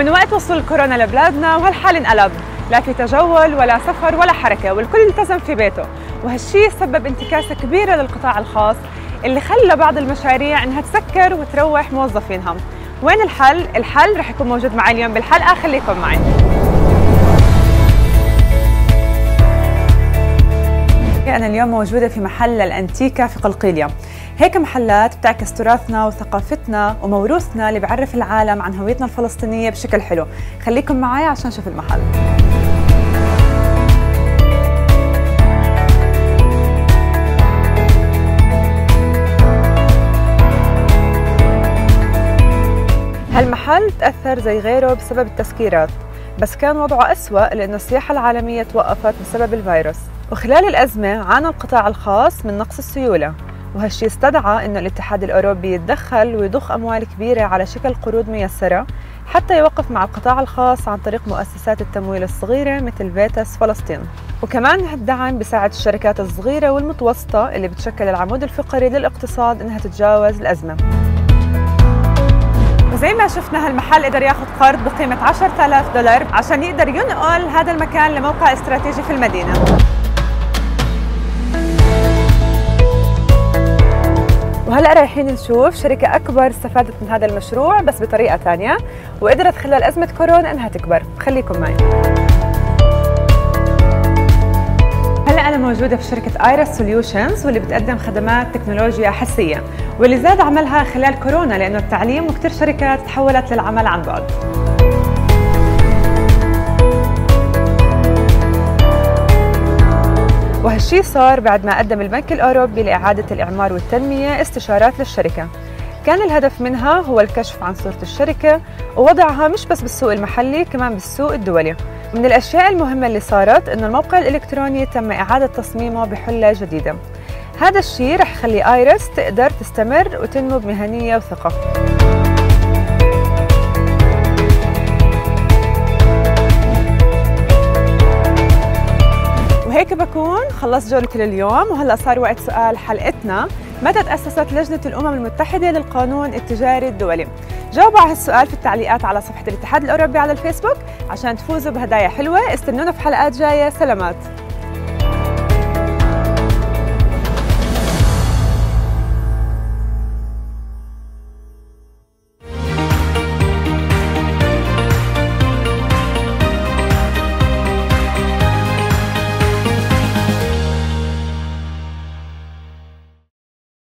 ومن وقت وصول الكورونا لبلادنا وهالحال انقلب، لا في تجول ولا سفر ولا حركة، والكل التزم في بيته، وهالشي سبب انتكاسة كبيرة للقطاع الخاص اللي خلى بعض المشاريع انها تسكر وتروح موظفينها. وين الحل؟ الحل رح يكون موجود معي اليوم بالحلقة، خليكم معي. أنا اليوم موجودة في محل الأنتيكا في قلقيلية. هيك محلات بتعكس تراثنا وثقافتنا وموروثنا اللي بيعرف العالم عن هويتنا الفلسطينية بشكل حلو. خليكم معي عشان نشوف المحل. هالمحل تأثر زي غيره بسبب التسكيرات، بس كان وضعه أسوأ لأنه السياحة العالمية توقفت بسبب الفيروس. وخلال الأزمة عانى القطاع الخاص من نقص السيولة، وهالشي استدعى إنه الاتحاد الأوروبي يتدخل ويضخ أموال كبيرة على شكل قروض ميسرة حتى يوقف مع القطاع الخاص عن طريق مؤسسات التمويل الصغيرة مثل فيتاس فلسطين. وكمان هالدعم بيساعد الشركات الصغيرة والمتوسطة اللي بتشكل العمود الفقري للاقتصاد إنها تتجاوز الأزمة. وزي ما شفنا هالمحل قدر ياخذ قرض بقيمة $10,000 عشان يقدر ينقل هذا المكان لموقع استراتيجي في المدينة. وهلا رايحين نشوف شركة أكبر استفادت من هذا المشروع بس بطريقة ثانية، وقدرت خلال أزمة كورونا إنها تكبر. خليكم معي. هلا أنا موجودة في شركة ايرس سوليوشنز، واللي بتقدم خدمات تكنولوجيا حسية، واللي زاد عملها خلال كورونا لأنه التعليم وكثير شركات تحولت للعمل عن بعد. وهالشي صار بعد ما قدم البنك الأوروبي لإعادة الإعمار والتنمية استشارات للشركة. كان الهدف منها هو الكشف عن صورة الشركة ووضعها مش بس بالسوق المحلي، كمان بالسوق الدولي. من الأشياء المهمة اللي صارت إنه الموقع الإلكتروني تم إعادة تصميمه بحلة جديدة. هذا الشي رح يخلي ايرس تقدر تستمر وتنمو بمهنية وثقة. وهيك بكون خلصت جولتي لليوم، وهلا صار وقت سؤال حلقتنا: متى تأسست لجنة الأمم المتحدة للقانون التجاري الدولي؟ جاوبوا على هالسؤال في التعليقات على صفحة الاتحاد الأوروبي على الفيسبوك عشان تفوزوا بهدايا حلوة. استنونا في حلقات جاية. سلامات.